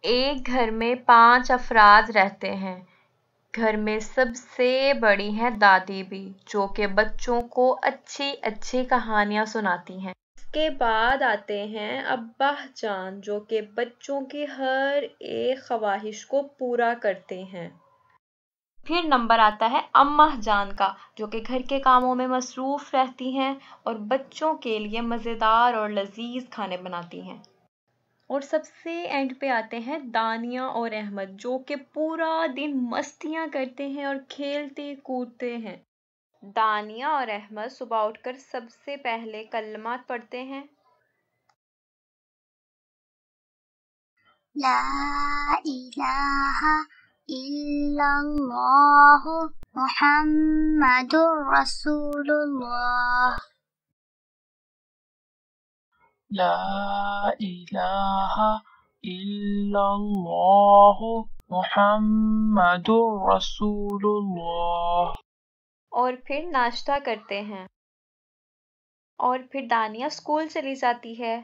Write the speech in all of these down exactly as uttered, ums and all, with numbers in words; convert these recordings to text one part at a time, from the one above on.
ایک گھر میں پانچ افراد رہتے ہیں۔ گھر میں سب سے بڑی ہیں دادی بھی، جو کہ بچوں کو اچھی اچھی کہانیاں سناتی ہیں۔ اس کے بعد آتے ہیں ابا جان، جو کہ بچوں کی ہر ایک خواہش کو پورا کرتے ہیں۔ پھر نمبر آتا ہے اماں جان کا، جو کہ گھر کے کاموں میں مصروف رہتی ہیں اور بچوں کے لیے مزیدار اور لذیذ کھانے بناتی ہیں۔ اور سب سے اینڈ پہ آتے ہیں دانیہ اور احمد، جو کہ پورا دن مستیاں کرتے ہیں اور کھیلتے کودتے ہیں۔ دانیہ اور احمد صبح اٹھ کر سب سے پہلے کلمات پڑھتے ہیں۔ لا الہ الا اللہ محمد رسول اللہ۔ لا الہ الا اللہ محمد رسول اللہ۔ اور پھر ناشتہ کرتے ہیں، اور پھر دانیہ اسکول چلی جاتی ہے۔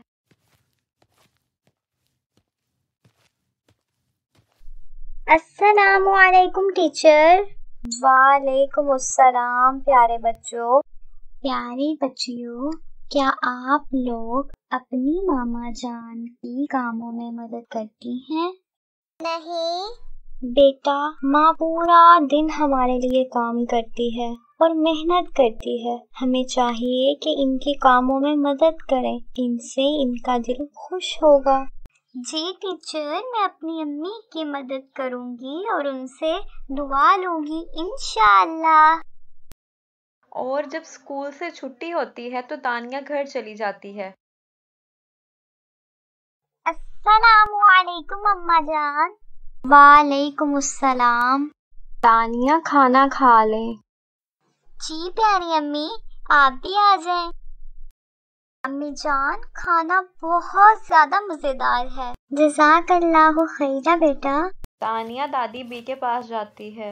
السلام علیکم ٹیچر۔ وعلیکم السلام پیارے بچوں۔ پیاری بچیوں، کیا آپ لوگ اپنی ماما جان کی کاموں میں مدد کرتی ہیں؟ نہیں بیٹا، ماں پورا دن ہمارے لیے کام کرتی ہے اور محنت کرتی ہے۔ ہمیں چاہیے کہ ان کے کاموں میں مدد کریں، ان سے ان کا دل خوش ہوگا۔ جی ٹیچر، میں اپنی امی کی مدد کروں گی اور ان سے دعا لوں گی انشاءاللہ۔ اور جب اسکول سے چھٹی ہوتی ہے تو دانیہ گھر چلی جاتی ہے۔ السلام علیکم اماں جان۔ وعلیکم السلام۔ دانیہ کھانا کھا لیں۔ جی پیاری امی، آپ بھی آ جائیں۔ امی جان، کھانا بہت زیادہ مزیدار ہے۔ جزاک اللہ خیرہ بیٹا۔ دانیہ دادی بی کے پاس جاتی ہے۔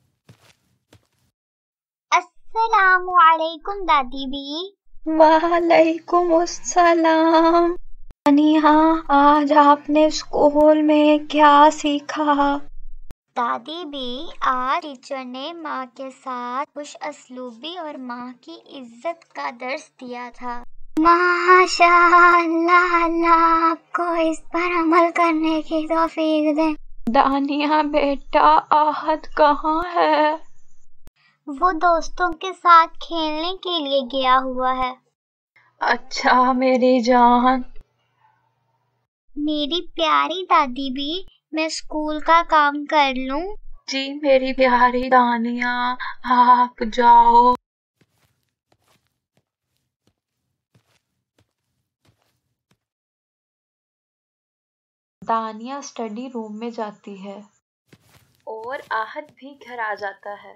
السلام علیکم دادی بی۔ وعلیکم السلام۔ دانیہ، آج آپ نے اسکول میں کیا سیکھا؟ دادی بی، آج ٹیچر نے ماں کے ساتھ خوش اسلوبی اور ماں کی عزت کا درس دیا تھا۔ ماشاء اللہ، اللہ آپ کو اس پر عمل کرنے کی توفیق دے۔ دانیہ بیٹا، آہد کہاں ہے؟ وہ دوستوں کے ساتھ کھیلنے کے لیے گیا ہوا ہے۔ اچھا میری جان۔ میری پیاری دادی بھی، میں اسکول کا کام کر لوں؟ جی میری پیاری دانیہ، آپ جاؤ۔ دانیہ اسٹڈی روم میں جاتی ہے اور آہد بھی گھر آ جاتا ہے۔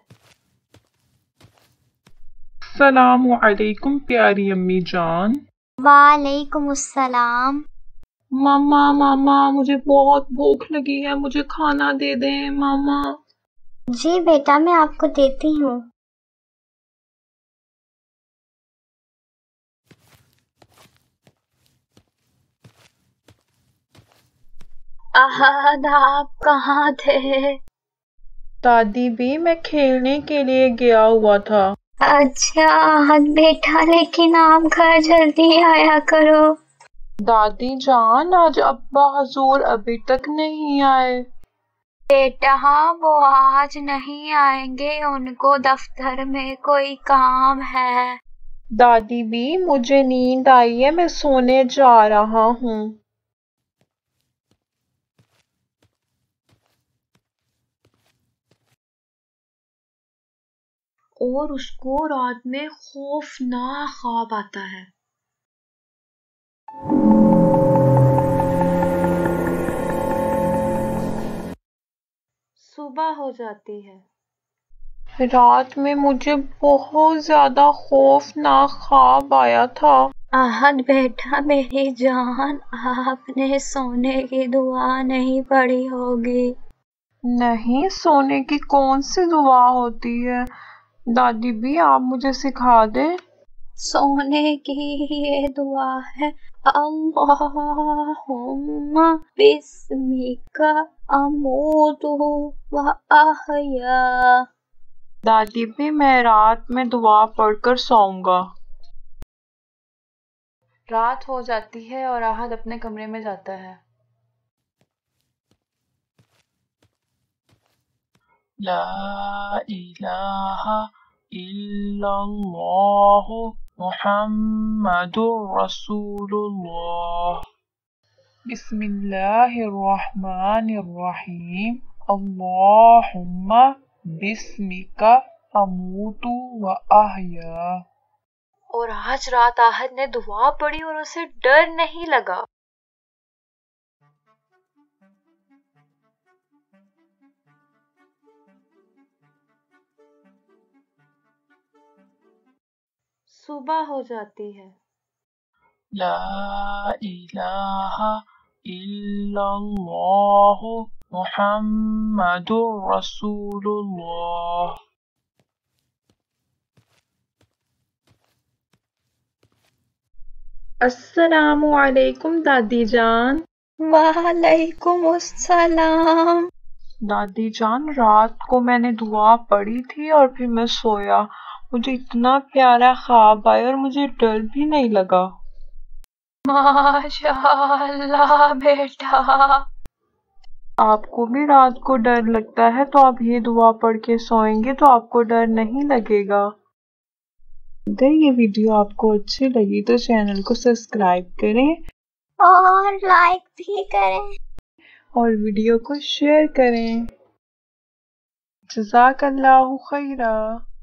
السلام علیکم پیاری امی جان۔ وعلیکم السلام۔ ماما ماما، مجھے بہت بھوک لگی ہے، مجھے کھانا دے دیں ماما۔ جی بیٹا، میں آپ کو دیتی ہوں۔ آہد، آپ کہاں تھے؟ دادی بھی، میں کھیلنے کے لیے گیا ہوا تھا۔ اچھا آہد بیٹا، لیکن آپ گھر جلدی آیا کرو۔ دادی جان، آج ابا حضور ابھی تک نہیں آئے۔ بیٹا وہ آج نہیں آئیں گے، ان کو دفتر میں کوئی کام ہے۔ دادی بھی، مجھے نیند آئی ہے، میں سونے جا رہا ہوں۔ اور اس کو رات میں خوفناک خواب آتا ہے۔ صبح ہو جاتی ہے۔ رات میں مجھے بہت زیادہ خوفناک خواب آیا تھا۔ آہد بیٹا میری جان، آپ نے سونے کی دعا نہیں پڑھی ہوگی۔ نہیں، سونے کی کون سی دعا ہوتی ہے؟ دادی بھی، آپ مجھے سکھا دیں۔ سونے کی یہ دعا ہے، اللہم بسمک اموت و احیا۔ دادی بھی میں رات میں دعا پڑھ کر سوؤں گا۔ رات ہو جاتی ہے اور راحت اپنے کمرے میں جاتا ہے۔ لا الہ الا اللہ محمد رسول اللہ۔ بسم اللہ الرحمن الرحیم۔ اللہم بسمک اموت و احیا۔ اور آج رات آہد نے دعا پڑھی اور اسے ڈر نہیں لگا۔ صبح ہو جاتی ہے۔ لا الہ الا اللہ محمد رسول اللہ۔ السلام علیکم دادی جان۔ وعلیکم السلام۔ دادی جان رات کو میں نے دعا پڑھی تھی اور پھر میں سویا، مجھے اتنا پیارا خواب آیا اور مجھے ڈر بھی نہیں لگا۔ ماشاء اللہ بیٹا۔ آپ کو بھی رات کو ڈر لگتا ہے تو آپ یہ دعا پڑھ کے سوئیں گے تو آپ کو ڈر نہیں لگے گا۔ اگر یہ ویڈیو آپ کو اچھی لگی تو چینل کو سبسکرائب کریں اور لائک بھی کریں اور ویڈیو کو شیئر کریں۔ جزاک اللہ خیرہ۔